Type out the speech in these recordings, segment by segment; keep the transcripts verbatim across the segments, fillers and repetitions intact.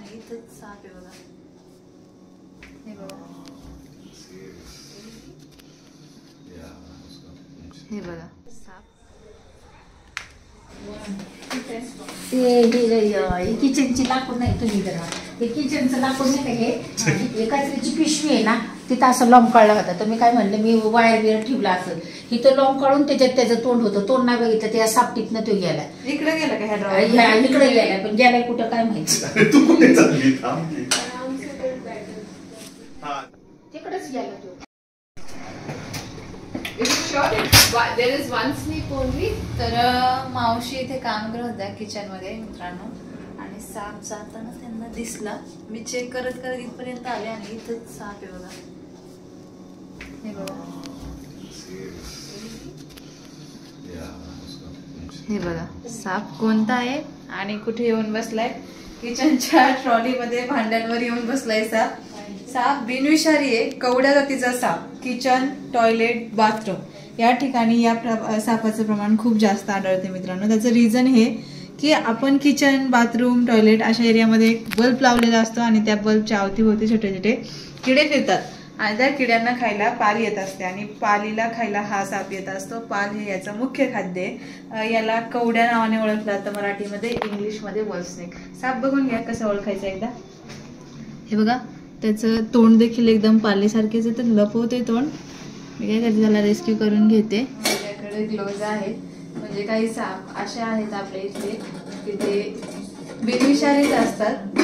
आणि इथंच साप आहे बघा. हे बघा, हे बघा साप. ते किचनची लाकूड नाही तुम्ही जरा ते किचनचं लाकूड नाही का हे कचऱ्याची पिशवी आहे ना तिथं असं लोंबकळला होता. तर मी काय म्हणलं मी वायर बियर ठेवला असं इथं लोंबकळून त्याच्यात त्याचं तोंड होतं. तोंड नाही बघितलं त्या सापटीतनं तो गेला. इकडे गेला का ह्या इकडे गेला पण गेलाय कुठं काय माहिती. तिकडेच गेला तो. There is one sleep only. तर मावशी इथे काम करत होत्या किचन मध्ये मित्रांनो आणि साप जाताना त्यांना दिसला. मी चेक करत करत इथपर्यंत आले आणि इथंच साप आहे बघा. हे बघा, हे बघा साप कोणता आहे आणि कुठे येऊन बसलाय. किचनच्या ट्रॉलीमध्ये भांड्यांवर येऊन बसलाय साप. साप बिनविषारी आहे, कवड्या जातीचा साप. किचन, टॉयलेट, बाथरूम या ठिकाणी या सापाचं प्रमाण खूप जास्त आढळते मित्रांनो. त्याचं रिझन हे की आपण किचन, बाथरूम, टॉयलेट अशा एरियामध्ये एक बल्ब लावलेला असतो आणि त्या बल्बच्या अवतीभोवती छोटे छोटे किडे फिरतात आणि त्या किड्यांना खायला पाल येत असते आणि पालीला खायला हा साप येत असतो. पाल हे याचं मुख्य खाद्य आहे. याला कवड्या नावाने ओळखलं जातं मराठीमध्ये, इंग्लिशमध्ये वॉल स्नेक. साप बघून घ्या कसं ओळखायचं एकदा. हे बघा त्याचं तोंड देखील एकदम पालीसारखेच आहे. तर लपवते तोंड. मी काय करते त्याला रेस्क्यू करून घेते. माझ्याकडे ग्लोव्ज आहेत. म्हणजे काही साप असे आहेत आपल्या इथे की ते बिनविषारीच असतात.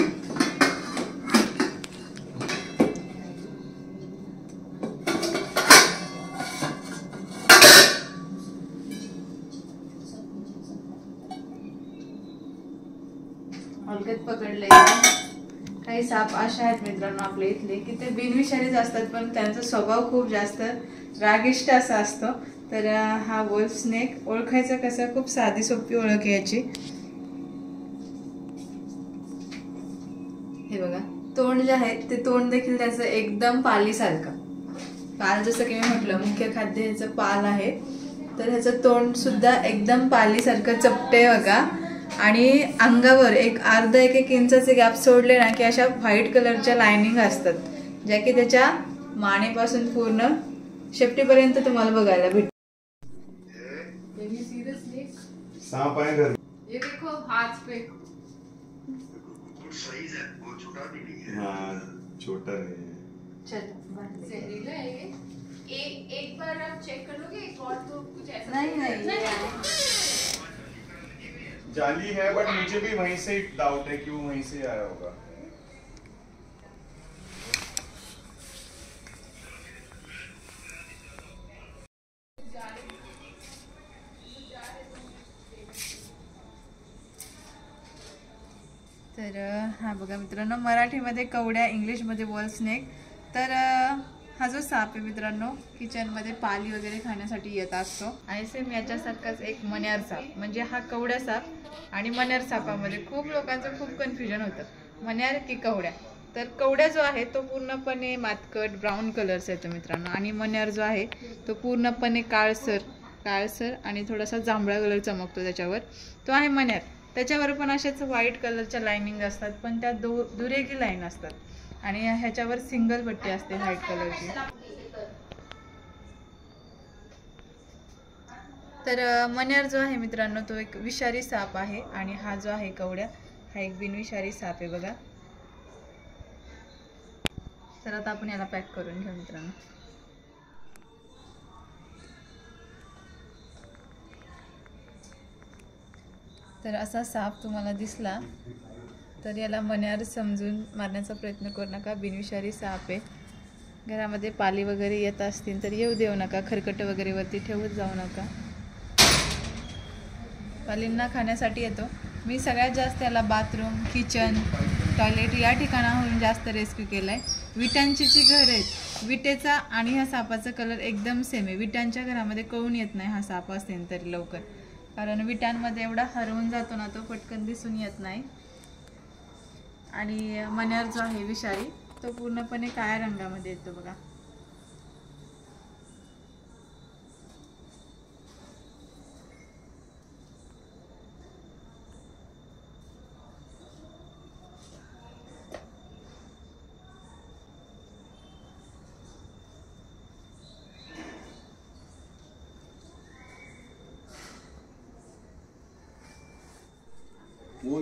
हलकत पकडले. काही साप असे आहेत मित्रांनो आपल्या इथले की ते बिनविषारीच असतात पण त्यांचा स्वभाव खूप जास्त रागिष्ट असा असतो. तर हा वोल्फ स्नेक ओळखायचा कसं, खूप साधी सोपी ओळख आहे याची. हे बघा तोंड जे आहे ते तोंड देखील त्याचं एकदम पालीसारखं. पाल जसं की मी म्हटलं मुख्य खाद्य ह्याचं पाल आहे. तर ह्याचं तोंड सुद्धा एकदम पालीसारखं चपटे बघा. आणि अंगावर एक अर्धा एक एक इंचाचे गॅप सोडले ना की अशा व्हाईट कलरच्या लाइनिंग असतात ज्या की त्याच्या मानेपासून पूर्ण शेपटीपर्यंत तुम्हाला बघायला भेटतात. सांप है घर. ये देखो हाथ पे. साइज है वो छोटा भी नहीं है. हाँ छोटा नहीं है. चलो जहरीला है ये. एक एक बार आप चेक कर लोगे. एक और तो कुछ ऐसा नहीं नहीं जाली है बट मुझे भी वहीं से डाउट है कि वो वहीं से आया होगा. तर हा बघा मित्रांनो मराठीमध्ये कवड्या, इंग्लिशमध्ये वॉल स्नेक. तर हा जो साप आहे मित्रांनो किचनमध्ये पाली वगैरे खाण्यासाठी येत असतो. आणि सेम याच्यासारखाच एक मण्यार साप. म्हणजे हा कवड्या साप आणि मण्यार सापामध्ये खूप लोकांचं खूप कन्फ्युजन होतं, मण्यार की कवड्या. तर कवड्या जो आहे तो पूर्णपणे मातकट ब्राऊन कलरचा येतो मित्रांनो आणि मण्यार जो आहे तो पूर्णपणे काळसर काळसर आणि थोडासा जांभळा कलर चमकतो त्याच्यावर, तो आहे मण्यार. त्याच्यावर पण अशाच व्हाईट कलरच्या लाइनिंग असतात पण त्या दो दुरेगी लाईन असतात आणि ह्याच्यावर सिंगल पट्टी असते व्हाईट कलरची. तर मण्यार जो आहे मित्रांनो तो एक विषारी साप आहे आणि हा जो आहे कवड्या हा एक बिनविषारी साप आहे बघा. तर आता आपण याला पॅक करून घेऊ मित्रांनो. तर असा साप तुम्हाला दिसला तर याला मण्यार समजून मारण्याचा प्रयत्न करू नका. बिनविषारी साप आहे. घरामध्ये पाली वगैरे येत असतील तर येऊ देऊ नका. खरकट वगैरे वरती ठेवत जाऊ नका. पालींना खाण्यासाठी येतो. मी सगळ्यात जास्त याला बाथरूम, किचन, टॉयलेट या ठिकाणाहून जास्त रेस्क्यू केला आहे. विटांची जी घर आहेत विटेचा आणि ह्या सापाचा कलर एकदम सेम आहे. विटांच्या घरामध्ये कळून येत नाही हा साप असेल तरी लवकर, कारण विटांमध्ये एवढा हरवून जातो ना तो पटकन दिसून येत नाही. आणि मण्यार जो आहे विषारी तो पूर्णपणे काळ्या रंगामध्ये येतो बघा.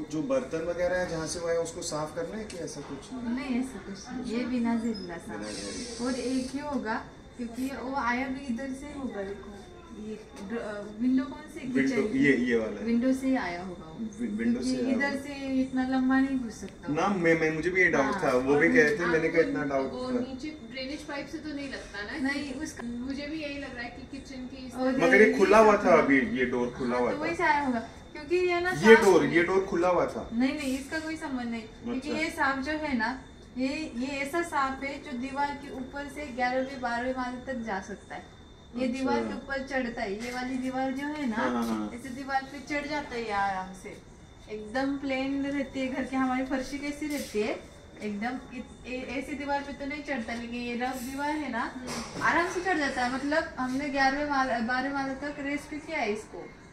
जो बर्तन वगैरह है जहाँ से वो है उसको साफ करना है कि ऐसा कुछ नहीं? नहीं ऐसा कुछ नहीं, ये बिना जिल्ला सा। बिना जहरीला। और एक ही होगा क्योंकि वो आया भी इधर से होगा। देखो ये विंडो कौन सी विंडो ये ये वाला है। विंडो से ही आया होगा वो, वि- विंडो से क्योंकि आया इधर होगा। से इतना लंबा नहीं घुस सकता वो। ना मैं मैं मुझे भी ये डाउट हाँ, था, वो भी और कह रहे थे, आप मैंने कहा वो- इतना डाउट वो था। नीचे ड्रेनेज पाइप से तो नहीं लगता ना? नहीं, उस- मुझे भी यही लग रहा है कि किचन की इस और तरह- मगर ये खुला हुआ था हाँ, अभी, ये डोर खुला हुआ तो वही था। से आया होगा क्योंकि ये ना ये सांप- डोर ये डोर खुला हुआ था। नहीं नहीं इसका कोई संबंध नहीं, क्योंकि अच्छा। ये सांप जो है ना, ये ये ऐसा सांप है जो दीवार के ऊपर से ग्यारहवीं बारहवीं माले तक जा सकता है। ये अच्छा। दीवार के ऊपर चढ़ता है, ये वाली दीवार जो है ना, हाँ, हाँ, हाँ। ऐसे दीवार पे चढ़ जाता है ये आराम से। एकदम प्लेन रहती है घर की, हमारी फर्शी कैसी रहती है एकदम इत- ए- ऐसी दीवार पे तो नहीं चढ़ता, लेकिन ये रफ दीवार है ना आराम से चढ़ जाता है। मतलब हमने ग्यारहवें माले बारहवें माले तक रेस्क्यू किया है इसको।